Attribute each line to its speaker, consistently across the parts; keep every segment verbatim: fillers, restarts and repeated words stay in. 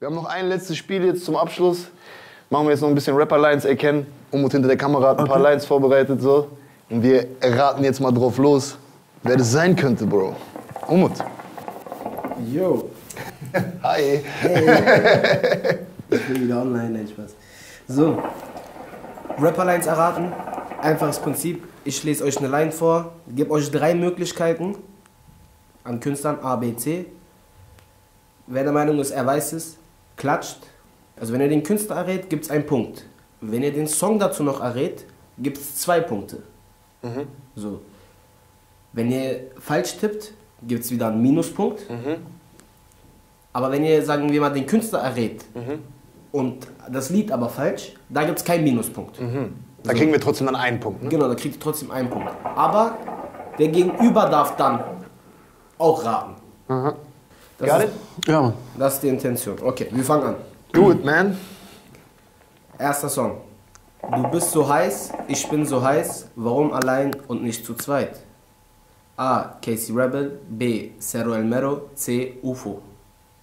Speaker 1: Wir haben noch ein letztes Spiel jetzt zum Abschluss. Machen wir jetzt noch ein bisschen Rapper-Lines erkennen. Umut hinter der Kamera hat ein okay. paar Lines vorbereitet. So. Und wir raten jetzt mal drauf los, wer das sein könnte, Bro. Umut.
Speaker 2: Yo.
Speaker 1: Hi.
Speaker 2: Hey. Ich bin wieder online, nein, Spaß. So, Rapper-Lines erraten. Einfaches Prinzip. Ich lese euch eine Line vor, gebe euch drei Möglichkeiten an Künstlern A, B, C. Wer der Meinung ist, er weiß es, klatscht. Also wenn ihr den Künstler errät, gibt es einen Punkt. Wenn ihr den Song dazu noch errät, gibt es zwei Punkte. Mhm. So. Wenn ihr falsch tippt, gibt es wieder einen Minuspunkt. Mhm. Aber wenn ihr, sagen wir mal, den Künstler errät mhm. und das Lied aber falsch, da gibt es keinen Minuspunkt. Mhm.
Speaker 1: Da kriegen wir trotzdem dann einen Punkt, ne?
Speaker 2: Genau, da kriegt ihr trotzdem einen Punkt. Aber der Gegenüber darf dann auch raten.
Speaker 1: Aha.
Speaker 2: Das
Speaker 1: Got
Speaker 2: ist,
Speaker 1: it?
Speaker 2: Ja, Mann. Das ist die Intention. Okay, wir fangen an.
Speaker 1: Do it, man.
Speaker 2: Erster Song. Du bist so heiß, ich bin so heiß, warum allein und nicht zu zweit? A. Casey Rebel, B. Cerro El Mero, C. U F O.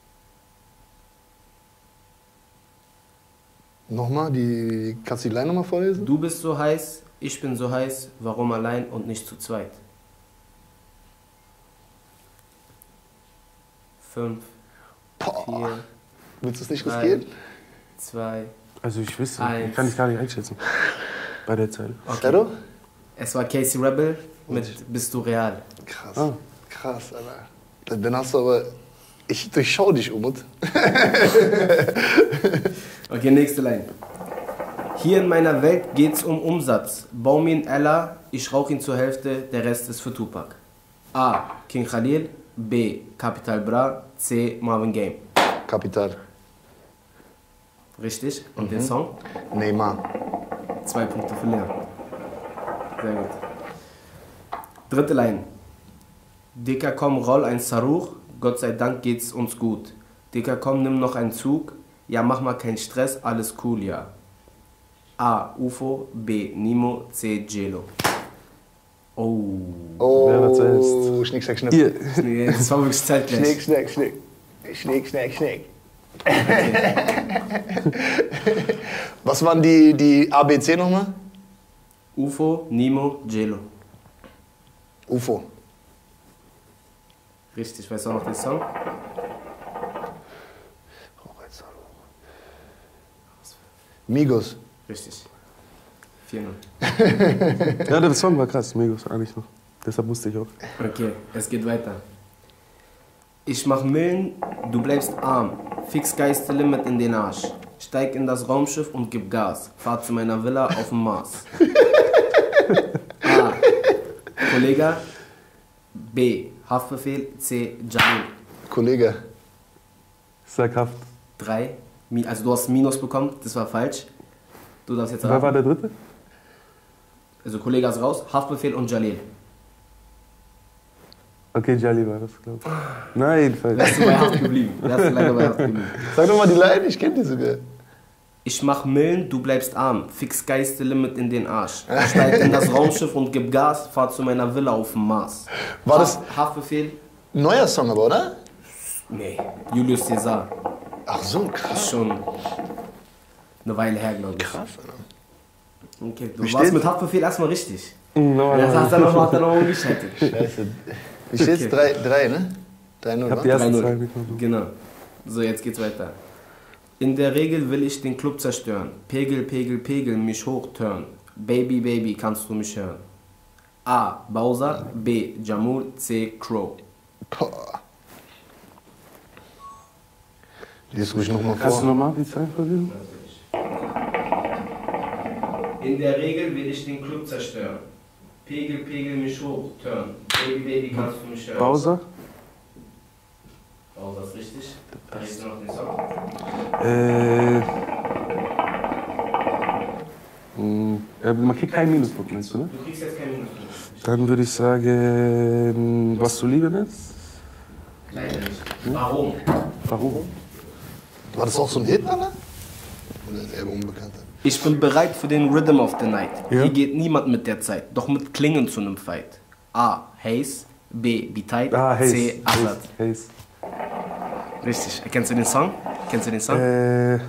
Speaker 1: Nochmal, die, kannst du die Line nochmal vorlesen?
Speaker 2: Du bist so heiß, ich bin so heiß, warum allein und nicht zu zweit? Fünf,
Speaker 1: Boah.
Speaker 2: vier,
Speaker 1: willst du es nicht
Speaker 2: drei,
Speaker 1: riskieren?
Speaker 2: Zwei,
Speaker 3: Also ich wüsste,
Speaker 2: eins.
Speaker 3: ich kann ich gar nicht einschätzen. Bei der Zeit.
Speaker 1: Okay.
Speaker 2: Es war Casey Rebel mit Bist du real.
Speaker 1: Krass,
Speaker 3: ah.
Speaker 1: krass, Alter. Dann hast du aber, ich durchschau dich, Umut.
Speaker 2: Okay, nächste Line. Hier in meiner Welt geht's um Umsatz. Bau mir einen Ella, ich rauch ihn zur Hälfte, der Rest ist für Tupac. A. King Khalil, B. Capital Bra, C. Marvin Gaye.
Speaker 1: Kapital.
Speaker 2: Richtig. Und
Speaker 1: mhm.
Speaker 2: den Song?
Speaker 1: Neymar.
Speaker 2: Zwei Punkte für Leon. Sehr gut. Dritte Line. Dicker, komm, roll ein Saruch, Gott sei Dank geht's uns gut. Dicker, komm, nimm noch einen Zug, ja, mach mal keinen Stress, alles cool, ja. A. U F O, B. Nimo, C. Gelo. Oh.
Speaker 1: Oh,
Speaker 3: wer war zuerst?
Speaker 1: Schnick, schnack, schnick.
Speaker 3: Hier.
Speaker 2: Nee, das war wirklich zeitgleich.
Speaker 1: Schnick, schnack, schnick. Schnick, schnack, schnick.
Speaker 2: Okay.
Speaker 1: Was waren die, die A B C nochmal?
Speaker 2: U F O, Nimo, Gelo.
Speaker 1: U F O.
Speaker 2: Richtig, weißt du auch noch den Song?
Speaker 1: Migos.
Speaker 2: Richtig. vier null.
Speaker 3: Ja, der Song war krass, Migos eigentlich noch. Deshalb wusste ich auch.
Speaker 2: Okay, es geht weiter. Ich mach Millen, du bleibst arm. Fix Geisterlimit in den Arsch. Steig in das Raumschiff und gib Gas. Fahr zu meiner Villa auf dem Mars. A. Kollege. B. Haftbefehl. C. Jamil.
Speaker 1: Kollege.
Speaker 3: Sag Haft.
Speaker 2: Drei. Also du hast Minus bekommen, das war falsch. Du darfst jetzt
Speaker 3: Wer
Speaker 2: raten.
Speaker 3: war der dritte?
Speaker 2: Also Kollege ist raus, Haftbefehl und Jalil.
Speaker 3: Okay, Jali war das, glaube ich. Nein, falsch.
Speaker 2: Wärst du bei Haft geblieben. Wärst du leider bei Haft geblieben.
Speaker 1: Sag doch mal die Line, ich kenn die sogar.
Speaker 2: Ich mach Millen, du bleibst arm. Fix Geisterlimit in den Arsch. Steig in das Raumschiff und gib Gas. Fahr zu meiner Villa auf dem Mars.
Speaker 1: War das
Speaker 2: Haftbefehl?
Speaker 1: Neuer Song aber, oder?
Speaker 2: Nee, Julius Caesar.
Speaker 1: Ach so, krass.
Speaker 2: Ist schon eine Weile her, glaube ich.
Speaker 1: Krass, Alter.
Speaker 2: Okay, du
Speaker 1: Wie
Speaker 2: warst
Speaker 1: steht's?
Speaker 2: mit Haftbefehl erstmal richtig.
Speaker 3: No,
Speaker 2: Das hat er noch, hat er noch umgeschaltet.
Speaker 1: Scheiße. Wie steht's?
Speaker 2: Okay.
Speaker 1: drei, drei, ne? drei null,
Speaker 3: Ich hab
Speaker 1: wa?
Speaker 3: die ersten
Speaker 2: drei
Speaker 3: zwei
Speaker 2: null.
Speaker 3: bekommen.
Speaker 2: Genau. So, jetzt geht's weiter. In der Regel will ich den Club zerstören. Pegel, Pegel, Pegel, mich hochturn. Baby, Baby, kannst du mich hören? A. Bowser, B. Jamul, C. Crow.
Speaker 1: Boah. Lies ruhig nochmal
Speaker 3: Kannst du
Speaker 1: vor.
Speaker 3: nochmal die Zeit verlieren?
Speaker 2: In der Regel will ich den Club zerstören. Pegel, Pegel, mich hochturn. Baby, Baby, kannst du mich hören?
Speaker 3: Bowser?
Speaker 2: Bowser ist richtig. Da ist noch den Song.
Speaker 3: Äh. mh, äh, Man kriegt keinen Minuspunkt, meinst du, ne?
Speaker 2: Du kriegst jetzt keinen Minus.
Speaker 3: Dann würde ich sagen, was du lieben ist.
Speaker 2: Leider nicht. Warum?
Speaker 3: Warum?
Speaker 1: War das auch so ein Hit, Alter? Oder ist er eher unbekannter?
Speaker 2: Ich bin bereit für den Rhythm of the Night.
Speaker 3: Ja?
Speaker 2: Hier geht niemand mit der Zeit, doch mit Klingen zu nem Fight. A. Haze, B. Be Tight,
Speaker 3: Ah, Haze.
Speaker 2: C. Assad.
Speaker 3: Haze.
Speaker 2: Richtig. Erkennst du den Song? Kennst du den Song?
Speaker 3: Äh,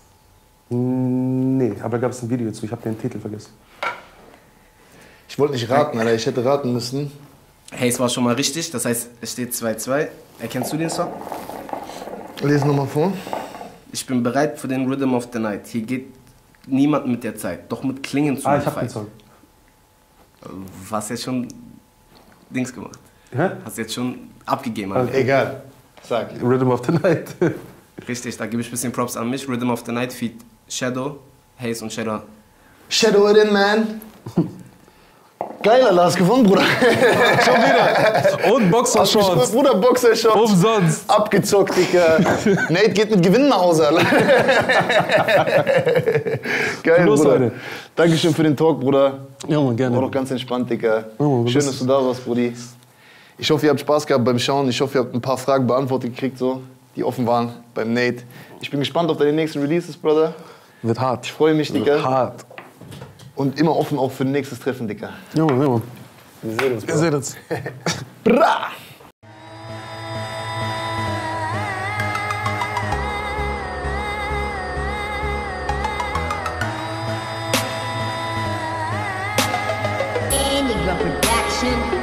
Speaker 3: nee, aber da gab es ein Video zu. Ich habe den Titel vergessen.
Speaker 1: Ich wollte nicht raten, Alter. Ich hätte raten müssen.
Speaker 2: Hey, es war schon mal richtig. Das heißt, es steht zwei zwei. Erkennst du den Song?
Speaker 1: Lese nochmal vor.
Speaker 2: Ich bin bereit für den Rhythm of the Night. Hier geht niemand mit der Zeit, doch mit Klingen zu
Speaker 3: Ah, ich hab
Speaker 2: Fight.
Speaker 3: den Song.
Speaker 2: Du hast jetzt schon Dings gemacht.
Speaker 3: Hä?
Speaker 2: Hast jetzt schon abgegeben.
Speaker 3: Okay.
Speaker 2: Alter.
Speaker 1: Egal. Sag.
Speaker 3: Rhythm of the Night.
Speaker 2: Richtig, da gebe ich ein bisschen Props an mich. Rhythm of the Night feat. Shadow, Haze und Shadow.
Speaker 1: Shadow it in, man. Geil, Alter, hast gewonnen, Bruder.
Speaker 3: Schon wieder. Und Boxershorts.
Speaker 1: Bruder, Boxershorts.
Speaker 3: Umsonst.
Speaker 1: Abgezockt, Digga. Nate geht mit Gewinn nach Hause, Alter. Geil,
Speaker 3: Los,
Speaker 1: Bruder.
Speaker 3: Leute.
Speaker 1: Dankeschön für den Talk, Bruder.
Speaker 3: Ja, man, gerne.
Speaker 1: War doch ganz entspannt, Digga.
Speaker 3: Ja, Mann,
Speaker 1: Schön,
Speaker 3: das-
Speaker 1: dass du da warst, Brudi. Ich hoffe, ihr habt Spaß gehabt beim Schauen. Ich hoffe, ihr habt ein paar Fragen beantwortet gekriegt, so, die offen waren beim Nate. Ich bin gespannt auf deine nächsten Releases, Brother.
Speaker 3: Wird hart.
Speaker 1: Ich freue mich,
Speaker 3: Wird
Speaker 1: Digga.
Speaker 3: hart.
Speaker 1: Und immer offen auch für ein nächstes Treffen, Digga.
Speaker 3: Ja, Mann, ja, Mann.
Speaker 1: Wir sehen uns,
Speaker 3: Wir
Speaker 1: Bro.
Speaker 3: sehen uns.
Speaker 1: Bra!
Speaker 4: Indigo Production.